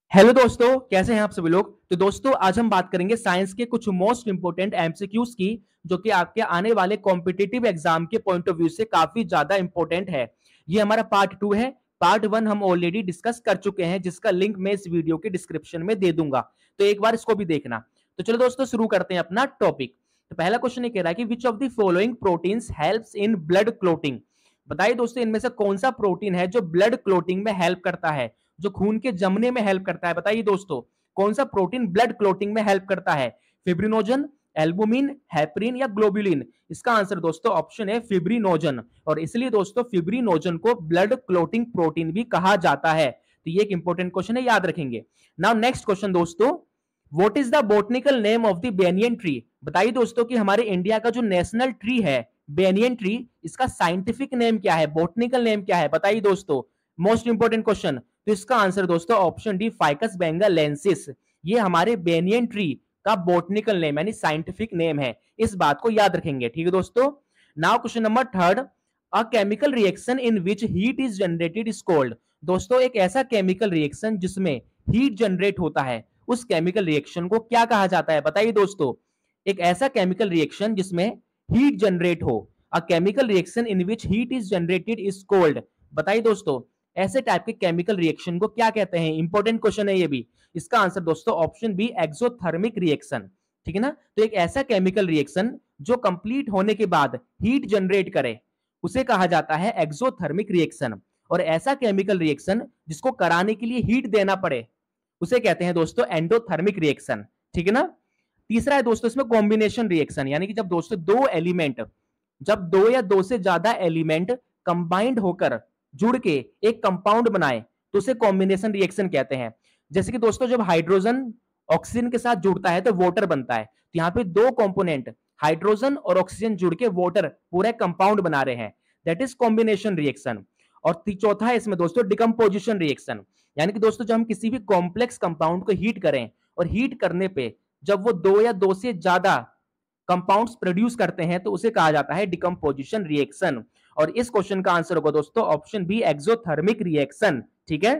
Hello दोस्तों, कैसे हैं आप सभी लोग। तो दोस्तों आज हम बात करेंगे साइंस के कुछ मोस्ट इंपोर्टेंट एमसीक्यूज की, जो कि आपके आने वाले कॉम्पिटिटिव एग्जाम के पॉइंट ऑफ व्यू से काफी ज्यादा इंपॉर्टेंट है। ये हमारा पार्ट 2 है। पार्ट 1 हम ऑलरेडी डिस्कस कर चुके हैं, जिसका लिंक मैं इस वीडियो के डिस्क्रिप्शन में दे दूंगा, तो एक बार इसको भी देखना। तो चलो दोस्तों शुरू करते हैं अपना टॉपिक। तो पहला क्वेश्चन ये कह रहा है कि which of the following proteins helps in blood clotting. बताइए दोस्तों इनमें से कौन सा प्रोटीन है जो ब्लड क्लोटिंग में हेल्प करता है, जो खून के जमने में हेल्प करता है। बताइए दोस्तों कौन सा प्रोटीन ब्लड क्लोटिंग में हेल्प करता है। फिब्रिनोजन, एल्बुमिन, हेपरिन या ग्लोबुलिन। इसका आंसर दोस्तों ऑप्शन है फिब्रिनोजन, और इसलिए दोस्तों फिब्रिनोजन को ब्लड क्लोटिंग प्रोटीन भी कहा जाता है। तो ये एक इंपॉर्टेंट क्वेश्चन है, याद रखेंगे। नाउ नेक्स्ट क्वेश्चन दोस्तों, what is the botanical name of the banyan tree. बताइए दोस्तों कि हमारे इंडिया का जो नेशनल ट्री है बेनियन ट्री, इसका साइंटिफिक नेम क्या है, बॉटनिकल नेम क्या है। बताइए दोस्तों, मोस्ट इंपोर्टेंट क्वेश्चन। तो इसका आंसर दोस्तों ऑप्शन डी फाइकस बेंगालेंसिस। ये हमारे बेनियन ट्री का बॉटनिकल नेम यानी साइंटिफिक नेम है। इस बात को याद रखेंगे, ठीक है दोस्तों। Now question number third, a chemical reaction in which heat is generated is called. दोस्तों एक ऐसा केमिकल रिएक्शन जिसमें हीट जनरेट होता है, उस केमिकल रिएक्शन को क्या कहा जाता है। बताइए दोस्तों, एक ऐसा केमिकल रिएक्शन जिसमें हीट जनरेट हो, a chemical reaction in which heat is generated is called. बताइए दोस्तों ऐसे टाइप के केमिकल रिएक्शन को क्या कहते हैं। इंपॉर्टेंट क्वेश्चन है ये भी। इसका आंसर दोस्तों ऑप्शन बी एक्सोथर्मिक रिएक्शन, ठीक है ना। तो एक ऐसा केमिकल रिएक्शन जो कंप्लीट होने के बाद हीट जनरेट करे, उसे कहा जाता है एक्सोथर्मिक रिएक्शन। और ऐसा केमिकल रिएक्शन जिसको कराने के लिए हीट देना पड़े, उसे कहते हैं दोस्तों एंडोथर्मिक रिएक्शन, ठीक है ना। तीसरा है दोस्तों इसमें कॉम्बिनेशन रिएक्शन, यानी कि जब दोस्तों दो एलिमेंट, जब दो या दो से ज्यादा एलिमेंट कंबाइंड होकर जुड़ के एक कंपाउंड बनाए, तो उसे कॉम्बिनेशन रिएक्शन कहते हैं। जैसे कि दोस्तों जब हाइड्रोजन ऑक्सीजन के साथ जुड़ता है तो वाटर बनता है। तो यहाँ पे दो कंपोनेंट हाइड्रोजन और ऑक्सीजन जुड़ के वाटर पूरा कंपाउंड बना रहे हैं, दैट इज कॉम्बिनेशन रिएक्शन। और चौथा है इसमें दोस्तों डिकम्पोजिशन रिएक्शन, यानी कि दोस्तों जब हम किसी भी कॉम्प्लेक्स कंपाउंड को हीट करें और हीट करने पे जब वो दो या दो से ज्यादा कंपाउंड्स प्रोड्यूस करते हैं, तो उसे कहा जाता है डिकम्पोजिशन रिएक्शन। और इस क्वेश्चन का आंसर होगा दोस्तों ऑप्शन बी एक्सोथर्मिक रिएक्शन, ठीक है।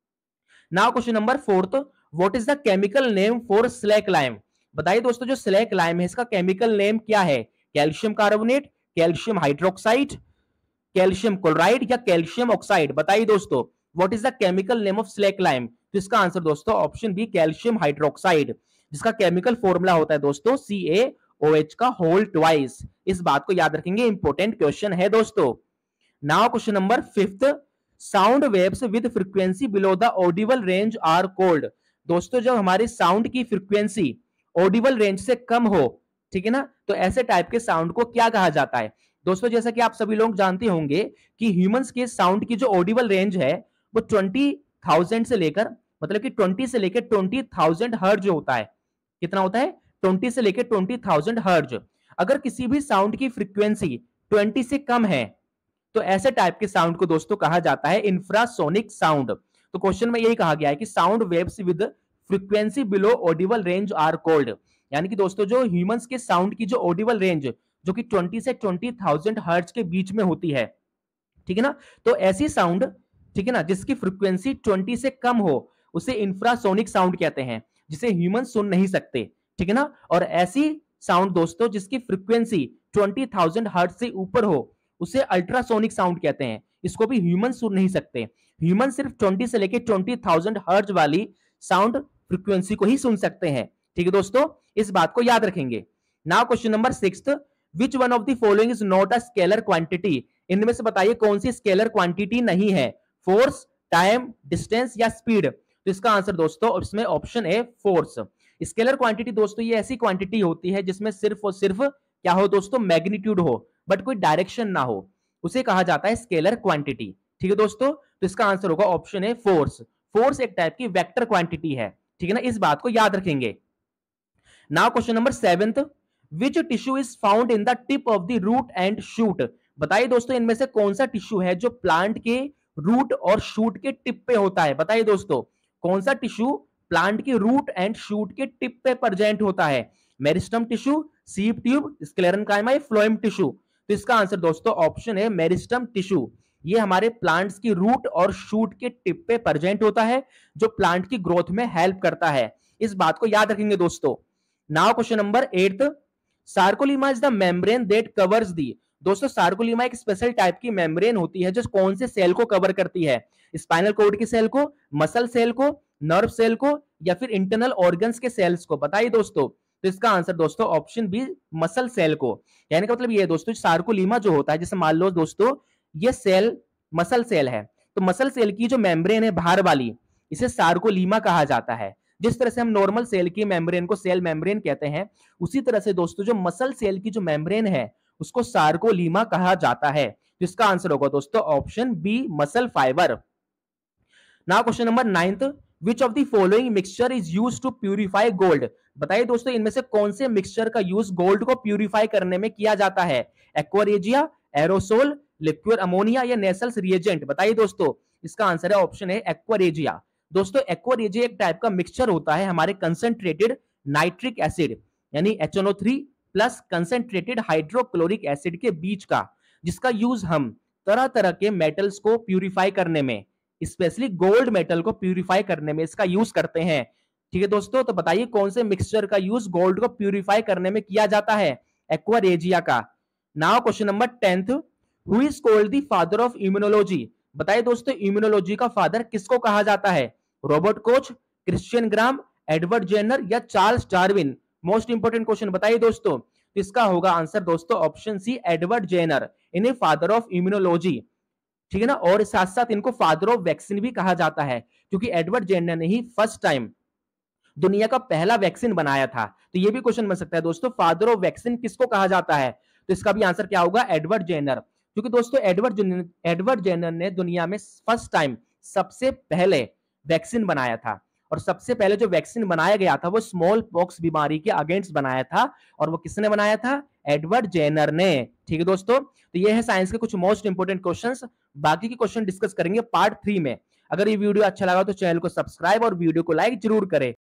Now question number fourth, what is the chemical name for slack lime. बताइए दोस्तों जो स्लैक लाइम है इसका केमिकल नेम क्या है। Calcium carbonate, calcium hydroxide, calcium chloride या कैल्शियम ऑक्साइड। बताइए दोस्तों what is the chemical name of slack lime. तो इसका आंसर दोस्तों ऑप्शन बी कैल्शियम हाइड्रोक्साइड, जिसका केमिकल फॉर्मूला होता है दोस्तों CaOH का होल ट्वाइस। इस बात को याद रखेंगे, इंपॉर्टेंट क्वेश्चन है दोस्तों। Now question number fifth, sound waves with frequency below the audible range are called. दोस्तों जब हमारी साउंड की फ्रीक्वेंसी ऑडिबल रेंज से कम हो, ठीक है ना, तो ऐसे टाइप के साउंड को क्या कहा जाता है। दोस्तों जैसा कि आप सभी लोग जानते होंगे कि ह्यूमंस के साउंड की जो ऑडिबल रेंज है वो 20,000 से लेकर, मतलब कि 20 से लेकर 20,000 हर्ट्ज होता है। कितना होता है, 20 से लेकर 20,000 हर्ट्ज। अगर किसी भी साउंड की फ्रीक्वेंसी 20 से कम है, तो ऐसे टाइप के साउंड को दोस्तों कहा जाता है इंफ्रासोनिक साउंड। तो क्वेश्चन में यही कहा गया है कि sound waves with frequency below audible range are called, यानी कि दोस्तों जो ह्यूमंस के साउंड की जो ऑडिबल रेंज जो कि 20 से 20,000 हर्ट्ज के बीच में होती है, ठीक है ना, तो ऐसी साउंड, ठीक है ना, जिसकी फ्रीक्वेंसी 20 से कम हो, उसे इंफ्रासोनिक साउंड कहते हैं, जिसे ह्यूमन सुन नहीं सकते, ठीक है ना। और ऐसी साउंड दोस्तों जिसकी फ्रीक्वेंसी 20,000 हर्ट्ज से ऊपर हो, उसे अल्ट्रासोनिक साउंड कहते हैं, इसको भी ह्यूमन सुन नहीं सकते। ह्यूमन सिर्फ 20 से लेकर 20,000 हर्ट्ज वाली साउंड फ्रीक्वेंसी को ही सुन सकते हैं, ठीक है दोस्तों, इस बात को याद रखेंगे। Now question number sixth, which one of the following is not a scalar quantity. इनमें से बताइए कौन सी स्केलर क्वांटिटी नहीं है। फोर्स, टाइम, डिस्टेंस या स्पीड। तो इसका आंसर दोस्तों इसमें ऑप्शन है फोर्स। स्केलर क्वांटिटी दोस्तों ये ऐसी क्वांटिटी होती है जिसमें सिर्फ और सिर्फ क्या हो दोस्तों, मैग्नीट्यूड हो, बट कोई डायरेक्शन ना हो, उसे कहा जाता है स्केलर क्वांटिटी, ठीक है दोस्तों। तो इसका आंसर होगा ऑप्शन है फोर्स। फोर्स एक टाइप की वेक्टर क्वांटिटी है, ठीक है ना, इस बात को याद रखेंगे। Now question number seventh, which tissue is found in the tip of the root and shoot. बताइए दोस्तों इनमें से कौन सा टिश्यू है जो प्लांट के रूट और शूट के टिप पे होता है। बताइए दोस्तों कौन सा टिश्यू प्लांट के रूट एंड शूट के टिप पे प्रेजेंट होता है। Meristem tissue, sieve tube, sclerenchyma, phloem tissue. तो इसका आंसर दोस्तों ऑप्शन है मेरिस्टम टिश्यू, ये हमारे प्लांट्स की रूट और शूट के टिप पे प्रेजेंट होता है, जो प्लांट की ग्रोथ में हेल्प करता है। इस बात को याद रखेंगे दोस्तों। Now question number 8, sarcolemma is the membrane that covers the. दोस्तों सार्कोलीमा एक स्पेशल टाइप की मेम्ब्रेन होती है जो कौन से सेल को कवर करती है? स्पाइनल कोड के सेल को, मसल सेल को, नर्व सेल को, या फिर इंटरनल ऑर्गन्स के सेल्स को? बताइए दोस्तों। तो इसका आंसर दोस्तों ऑप्शन बी, मसल सेल को। यानी का मतलब ये है दोस्तों, सार्कोलीमा जो होता है, जैसे मान लो दोस्तों ये सेल मसल सेल है, तो मसल सेल की जो मेम्ब्रेन है बाहर वाली, इसे सार्कोलीमा कहा जाता है। जिस तरह से हम नॉर्मल सेल की मेम्ब्रेन को सेल मेम्ब्रेन कहते हैं, उसी तरह से दोस्तों जो मसल सेल की जो मेम्ब्रेन है उसको सार्कोलीमा कहा जाता है। जिसका आंसर होगा दोस्तों option B, muscle fibre. Now question number 9, which of the following mixture is used to purify gold. बताइए दोस्तों इनमें से कौन से मिक्सचर का यूज गोल्ड को प्यूरिफाई करने में किया जाता है? एक्वारेजिया, एरोसोल, लिक्विड अमोनिया, या नेसल्स रिएजेंट? बताइए दोस्तों। इसका आंसर है ऑप्शन है एक्वारेजिया। दोस्तों एक्वारेजिया एक टाइप का मिक्सचर होता है हमारे कंसंट्रेटेड नाइट्रिक एसिड यानी HNO3 plus concentrated hydrochloric acid के बीच का, जिसका यूज हम तरह तरह के मेटल्स को प्यूरिफाई करने में, स्पेशली गोल्ड मेटल को प्यूरिफाई करने में इसका यूज करते हैं। ठीक है दोस्तों, तो बताइए कौन से मिक्सचर का यूज गोल्ड को प्यूरिफाई करने में किया जाता है? एक्वारेजिया का। Now question number 10, who is called the father of immunology. बताइए दोस्तों इम्यूनोलॉजी का फादर किसको कहा जाता है? Robert Koch, Christian Gram, Edward Jenner, या Charles Darwin? Most important question, बताइए दोस्तों। तो इसका होगा आंसर दोस्तों ऑप्शन सी, एडवर्ड जेनर, इन्हें फादर ऑफ इम्यूनोलॉजी। ठीक है ना। और साथ साथ इनको फादर ऑफ वैक्सीन भी कहा जाता है, क्योंकि एडवर्ड जेनर ने ही फर्स्ट टाइम दुनिया का पहला वैक्सीन बनाया था। तो ये भी क्वेश्चन बन सकता है दोस्तों, फादर ऑफ वैक्सीन किसको कहा जाता है? तो इसका भी आंसर क्या होगा? Edward Jenner. क्योंकि दोस्तों एडवर्ड जेनर ने दुनिया में फर्स्ट टाइम सबसे पहले वैक्सीन बनाया था, और सबसे पहले जो वैक्सीन बनाया गया था वो स्मॉल पॉक्स बीमारी के अगेंस्ट बनाया था, और वो किसने बनाया था? एडवर्ड जेनर ने। ठीक है दोस्तों, तो ये है साइंस के कुछ मोस्ट इंपोर्टेंट क्वेश्चंस। बाकी के क्वेश्चन डिस्कस करेंगे पार्ट 3 में। अगर ये वीडियो अच्छा लगा तो चैनल को सब्सक्राइब और वीडियो को लाइक जरूर करें।